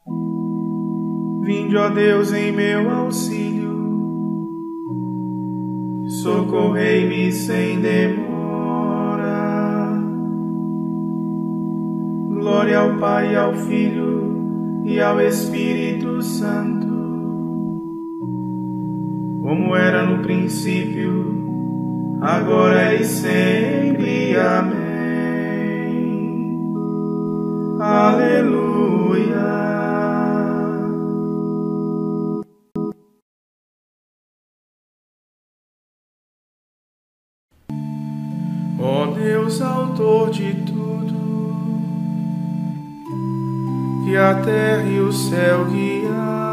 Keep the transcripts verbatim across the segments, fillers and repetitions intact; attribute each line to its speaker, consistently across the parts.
Speaker 1: Vinde, ó Deus, em meu auxílio, socorrei-me sem demora. Glória ao Pai, ao Filho e ao Espírito Santo, como era no princípio, agora e sempre. Amém. Aleluia. Ó Deus, autor de tudo, que a terra e o céu guiais,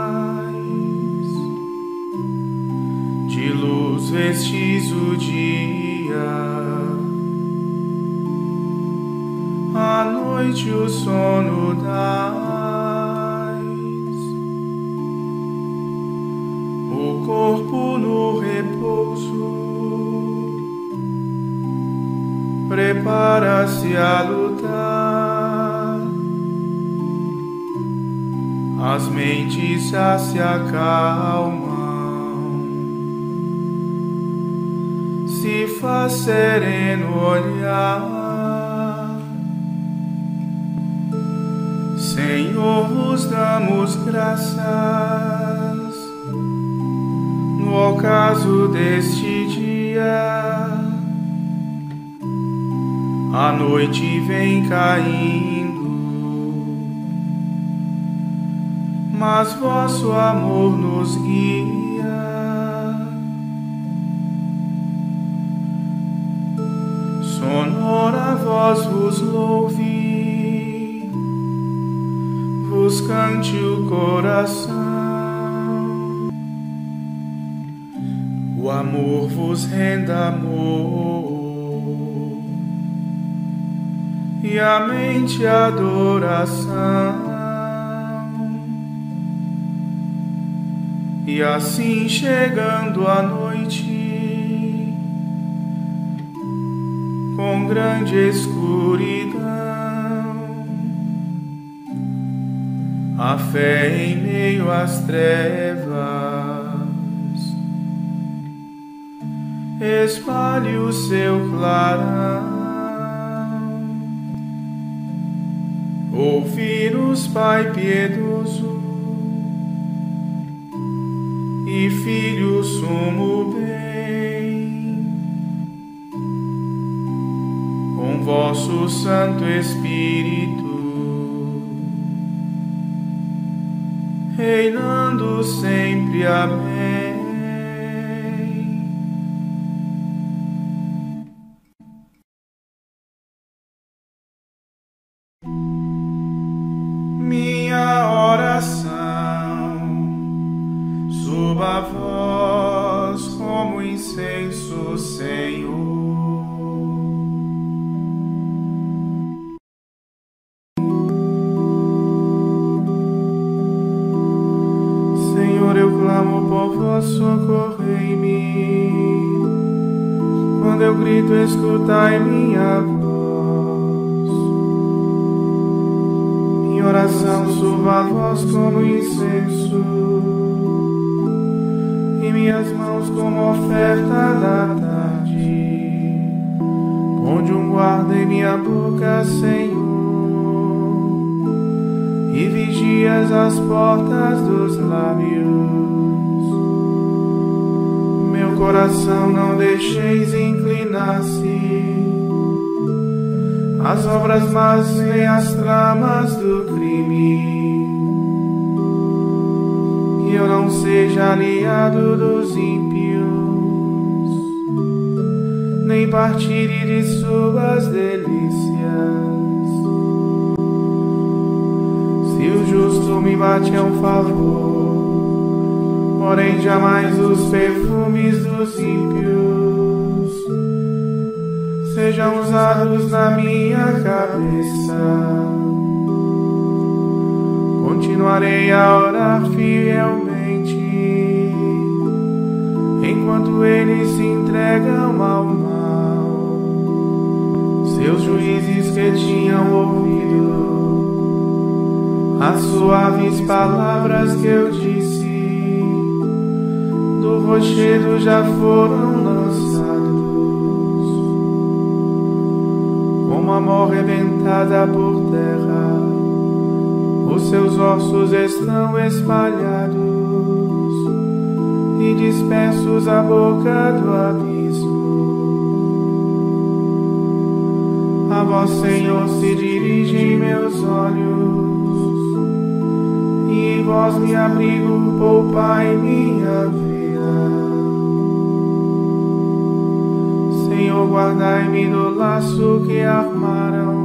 Speaker 1: de luz vestis o dia, à noite o sono dais, o corpo no repouso prepara-se a lutar, as mentes já se acalmam, se faz sereno olhar. Senhor, vos damos graças no ocaso deste dia. A noite vem caindo, mas vosso amor nos guia. Sonora voz vos louve, vos cante o coração. O amor vos renda amor, e a mente adoração. E assim, chegando a noite, com grande escuridão, a fé em meio às trevas espalhe o seu clarão. Ouvi-nos, Pai piedoso, e Filho sumo bem, com vosso Santo Espírito, reinando sempre. Amém. Minha oração suba a vós como incenso, Senhor. Senhor, eu clamo por vós, socorrei-me. Quando eu grito, escutai minha voz. Oração suba a vós como incenso, e minhas mãos como oferta da tarde. Ponde um guarda em minha boca, Senhor, e vigias as portas dos lábios. Meu coração não deixeis inclinar-se as obras más nem as tramas do crime, que eu não seja aliado dos ímpios, nem partilhe de suas delícias. Se o justo me bate a um favor, porém jamais os perfumes dos ímpios sejam usados na minha cabeça. Continuarei a orar fielmente, enquanto eles se entregam ao mal. Seus juízes que tinham ouvido as suaves palavras que eu disse do rochedo já foram lançados, como a mó arrebentada por terra, os seus ossos estão espalhados e dispersos à boca do abismo. A vós, Senhor, se dirigem meus olhos, e em vós me abrigo, poupai minha vida. Senhor, guardai-me do laço que armaram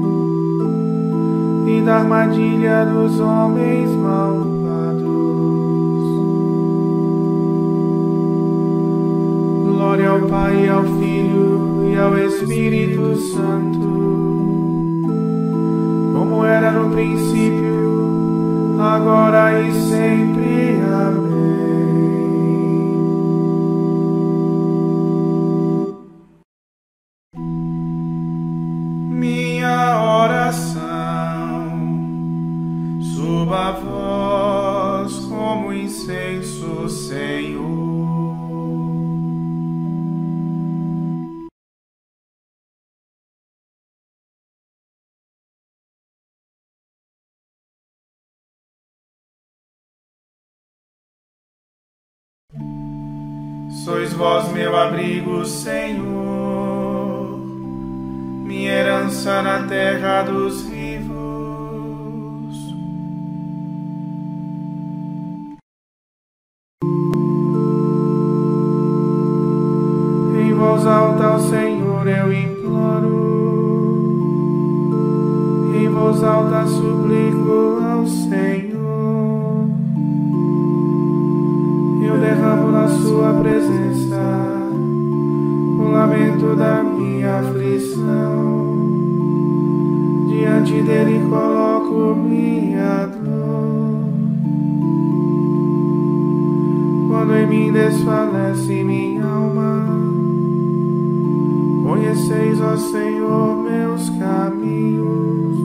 Speaker 1: e da armadilha dos homens malvados. Glória ao Pai, ao Filho e ao Espírito Santo, como era no princípio, agora e sempre. Amém. Minha oração suba a vós como incenso, Senhor. Sois vós meu abrigo, Senhor, minha herança na terra dos vivos. Em voz alta ao Senhor eu imploro, em voz alta suplico ao Senhor. Eu derramo na sua presença o lamento da minha aflição. Diante dele coloco minha dor. Quando em mim desfalece minha alma, conheceis, ó Senhor, meus caminhos.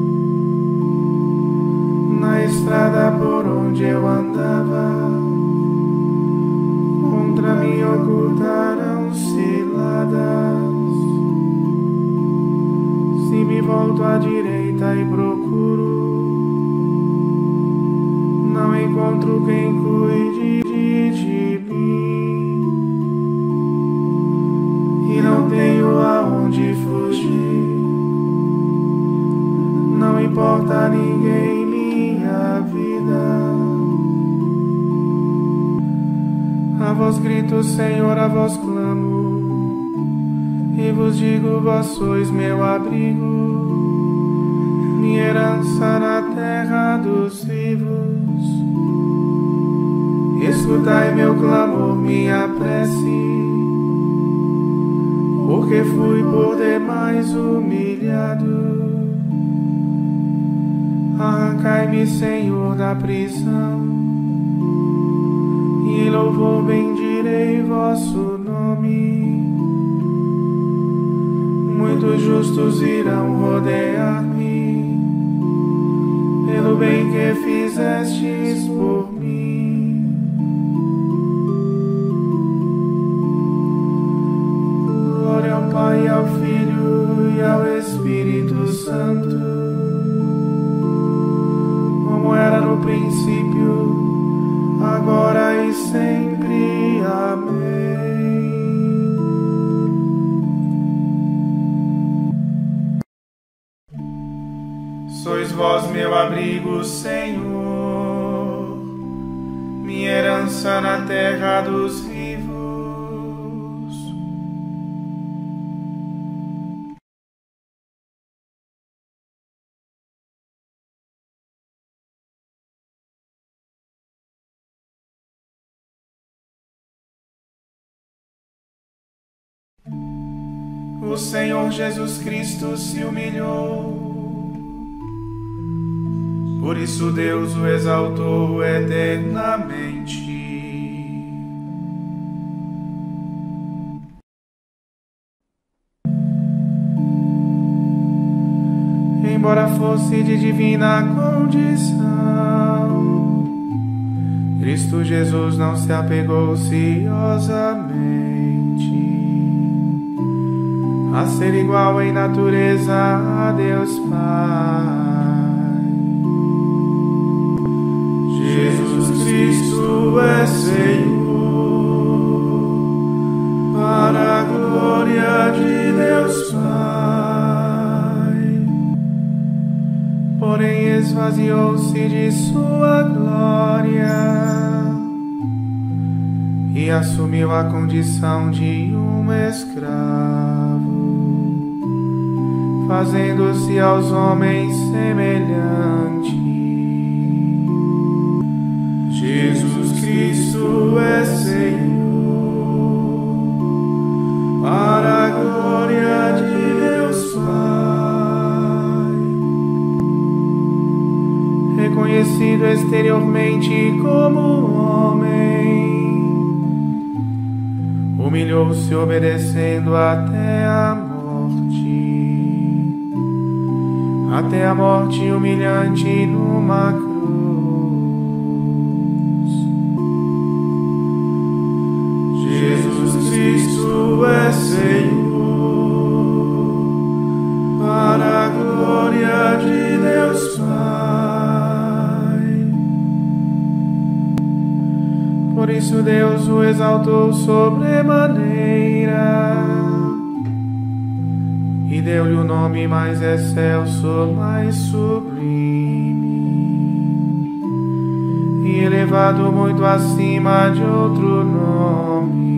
Speaker 1: Na estrada por onde eu andava, contra mim ocultaram ciladas. Se me volto à direita e procuro, não encontro quem cuide de mim, e não tenho aonde fugir. Não importa a ninguém minha vida. A vós grito, Senhor, a vós clamo, e vos digo, vós sois meu abrigo, minha herança na terra dos vivos. Escutai meu clamor, minha prece, porque fui por demais humilhado. Arrancai-me, Senhor, da prisão, e em louvor bendirei vosso nome. Muitos justos irão rodear-me, pelo bem que fizestes por mim. Glória ao Pai, ao Filho e ao Espírito Santo, como era no princípio, agora e sempre. Amém. Sois vós meu abrigo, Senhor, minha herança na terra dos vivos. O Senhor Jesus Cristo se humilhou, por isso Deus o exaltou eternamente. embora fosse de divina condição, Cristo Jesus não se apegou ciosamente a ser igual em natureza a Deus Pai. Jesus Cristo é Senhor, para a glória de Deus Pai. Porém esvaziou-se de sua glória e assumiu a condição de um escravo, fazendo-se aos homens semelhante. Jesus Cristo é Senhor, para a glória de Deus Pai. Reconhecido exteriormente como homem, humilhou-se obedecendo até a morte, até a morte humilhante numa cruz. Jesus Cristo é Senhor, para a glória de Deus Pai. Por isso Deus o exaltou sobremaneira e deu-lhe o nome mais excelso, mais sublime, e elevado muito acima de outro nome.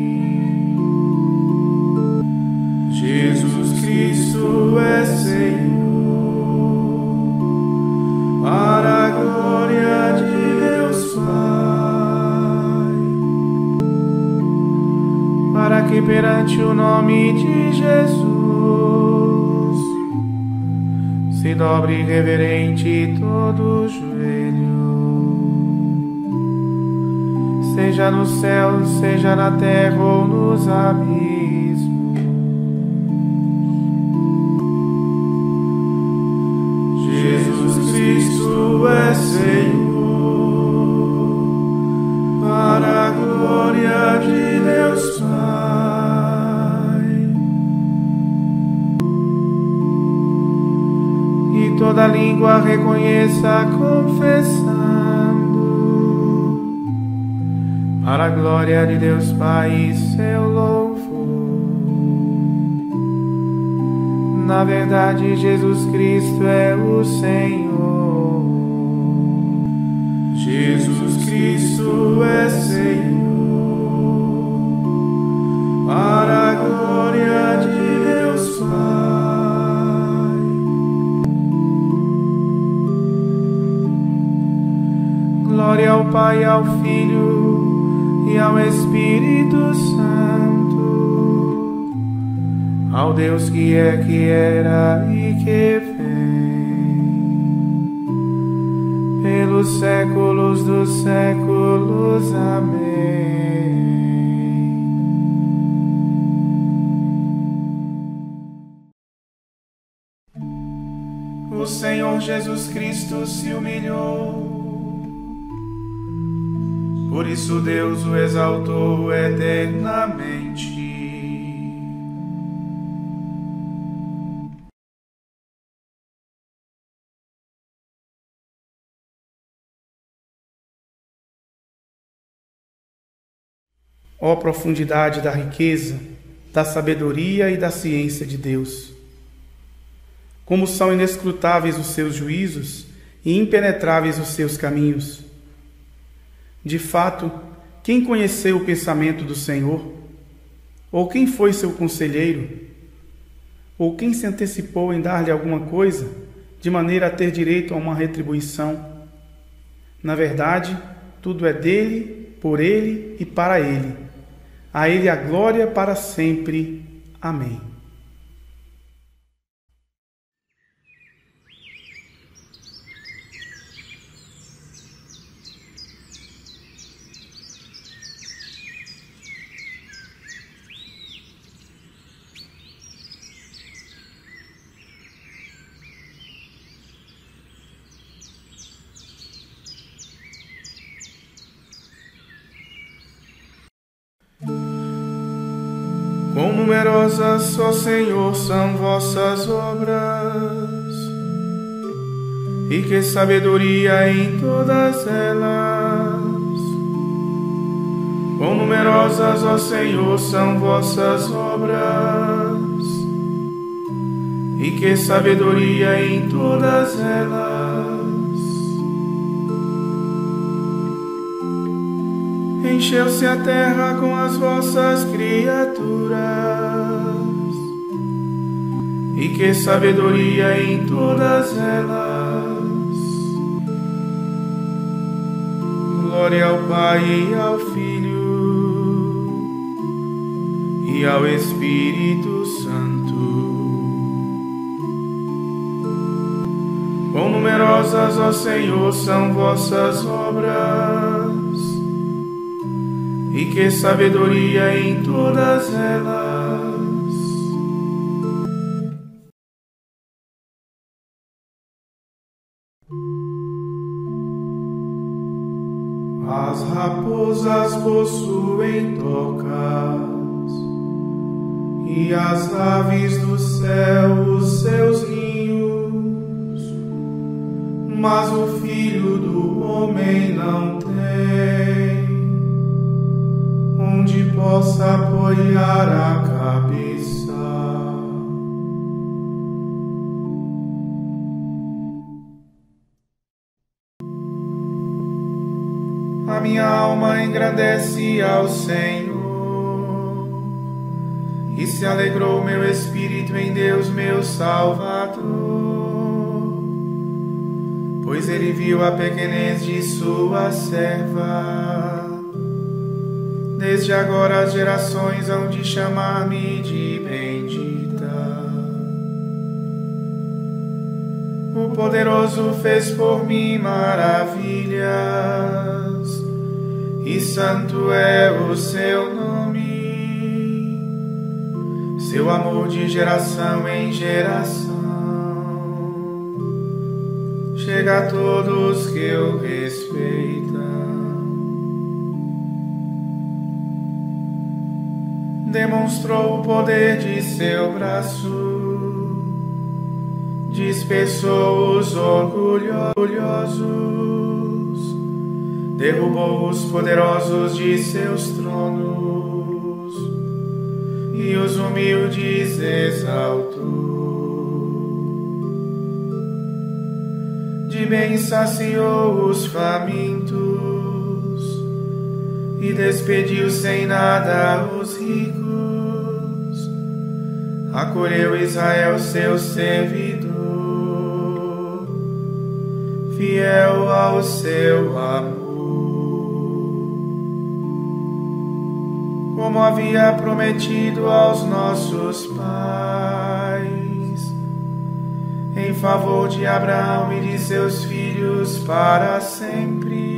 Speaker 1: Jesus Cristo é Senhor, para a glória de Deus Pai, para que perante o nome de Jesus se dobre reverente todo o joelho, seja no céu, seja na terra ou nos abismos. Jesus Cristo é Senhor, para a glória de Deus Pai. E toda língua reconheça confessando, para a glória de Deus Pai e seu louvor. Na verdade, Jesus Cristo é o Senhor. Jesus Cristo é Senhor, para a glória de Deus Pai. Glória ao Pai, ao Filho e ao Espírito Santo, ao Deus que é, que era e que vem, pelos séculos dos séculos. Amém. O Senhor Jesus Cristo se humilhou, por isso Deus o exaltou eternamente. Ó profundidade da riqueza, da sabedoria e da ciência de Deus! Como são inescrutáveis os seus juízos e impenetráveis os seus caminhos! De fato, quem conheceu o pensamento do Senhor? Ou quem foi seu conselheiro? Ou quem se antecipou em dar-lhe alguma coisa, de maneira a ter direito a uma retribuição? Na verdade, tudo é dele, por ele e para ele. A ele a glória para sempre. Amém. numerosas, ó Senhor, são vossas obras, e que sabedoria em todas elas. Quão numerosas, ó Senhor, são vossas obras, e que sabedoria em todas elas. Encheu-se a terra com as vossas criaturas, e que sabedoria em todas elas. Glória ao Pai e ao Filho e ao Espírito Santo. Quão numerosas, ó Senhor, são vossas obras, e que sabedoria em todas elas. As raposas possuem tocas, e as aves do céu os seus ninhos, mas o Filho do Homem não tem onde possa apoiar a cabeça. A minha alma engrandece ao Senhor, e se alegrou meu espírito em Deus, meu Salvador, pois ele viu a pequenez de sua serva. Desde agora as gerações hão de chamar-me de bendita. O poderoso fez por mim maravilhas, e santo é o seu nome. Seu amor de geração em geração chega a todos que o respeitam. Demonstrou o poder de seu braço, dispersou os orgulhosos, derrubou os poderosos de seus tronos, e os humildes exaltou. De bem saciou os famintos, e despediu sem nada os ricos. Acolheu Israel, seu servidor, fiel ao seu amor. Como havia prometido aos nossos pais, em favor de Abraão e de seus filhos para sempre.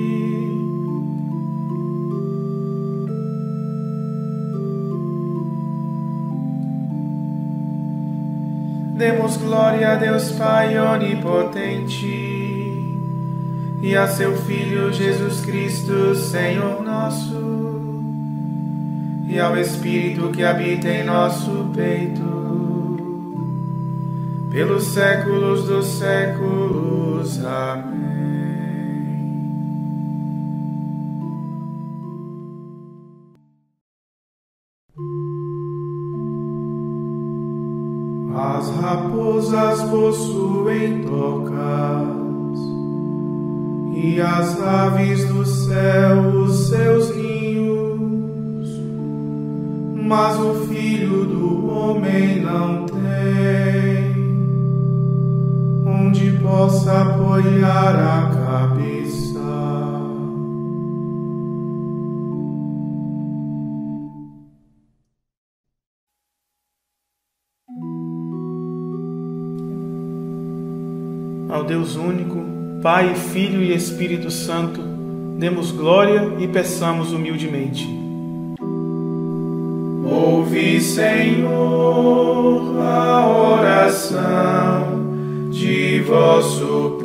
Speaker 1: Demos glória a Deus Pai onipotente e a seu Filho Jesus Cristo, Senhor nosso, e ao Espírito que habita em nosso peito, pelos séculos dos séculos. Amém. As raposas possuem tocas, e as aves do céu os seus ninhos, mas o Filho do Homem não tem onde possa apoiar a cabeça. Ao Deus único, Pai, Filho e Espírito Santo, demos glória e peçamos humildemente. Ouve, Senhor, a oração de vosso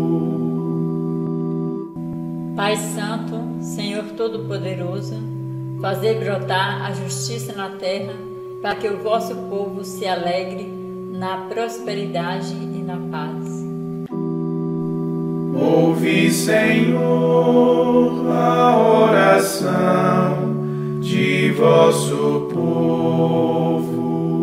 Speaker 1: povo.
Speaker 2: Pai Santo, Senhor Todo-Poderoso, Fazei brotar a justiça na terra, para que o vosso povo se alegre na prosperidade e na paz.
Speaker 1: Ouve, Senhor, a oração de vosso povo.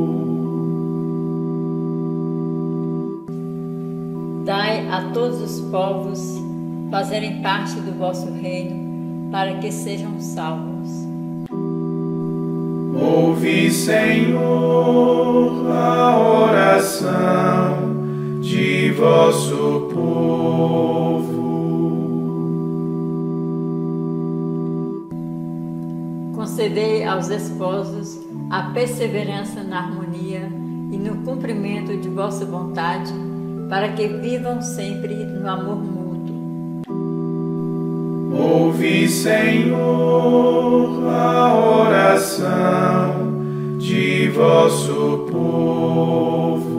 Speaker 2: Dai a todos os povos fazerem parte do vosso reino, para que sejam salvos.
Speaker 1: Ouve, Senhor, a oração de vosso povo.
Speaker 2: Concedei aos esposos a perseverança na harmonia e no cumprimento de vossa vontade, para que vivam sempre no amor mútuo.
Speaker 1: Ouve, Senhor, a oração de vosso povo.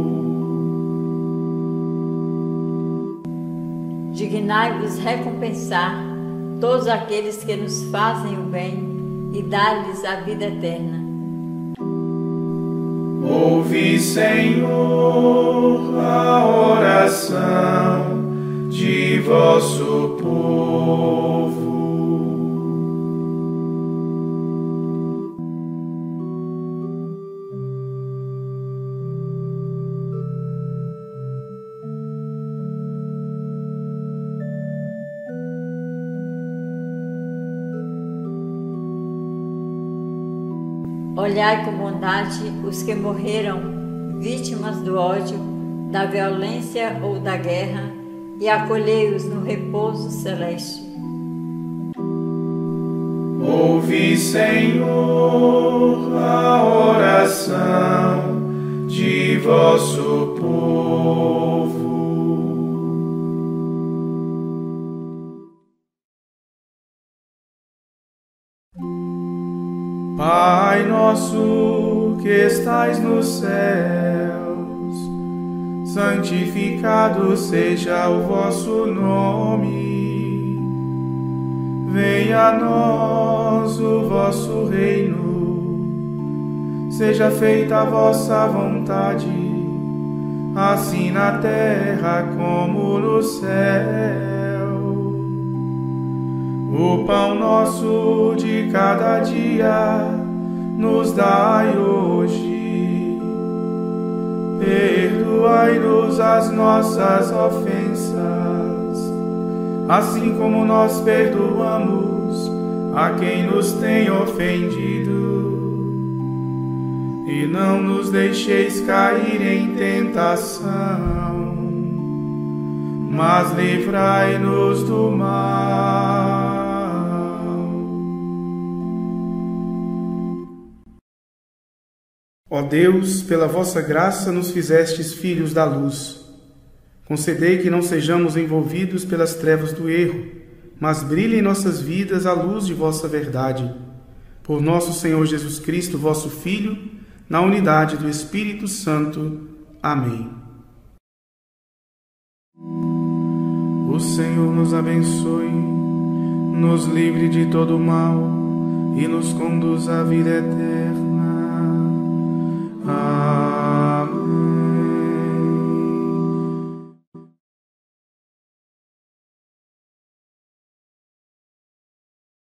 Speaker 2: Dignai-vos recompensar todos aqueles que nos fazem o bem e dar-lhes a vida eterna.
Speaker 1: Ouve, Senhor, a oração de vosso povo.
Speaker 2: Olhai com bondade os que morreram, vítimas do ódio, da violência ou da guerra, e acolhei-os no repouso celeste.
Speaker 1: Ouve, Senhor, a oração de vosso povo. Pai nosso que estais nos céus, santificado seja o vosso nome. Venha a nós o vosso reino, seja feita a vossa vontade, assim na terra como no céu. O pão nosso de cada dia nos dai hoje. Perdoai-nos as nossas ofensas, assim como nós perdoamos a quem nos tem ofendido. E não nos deixeis cair em tentação, mas livrai-nos do mal. Ó Deus, pela vossa graça nos fizestes filhos da luz. Concedei que não sejamos envolvidos pelas trevas do erro, mas brilhe em nossas vidas a luz de vossa verdade. Por nosso Senhor Jesus Cristo, vosso Filho, na unidade do Espírito Santo. Amém. O Senhor nos abençoe, nos livre de todo mal e nos conduz à vida eterna.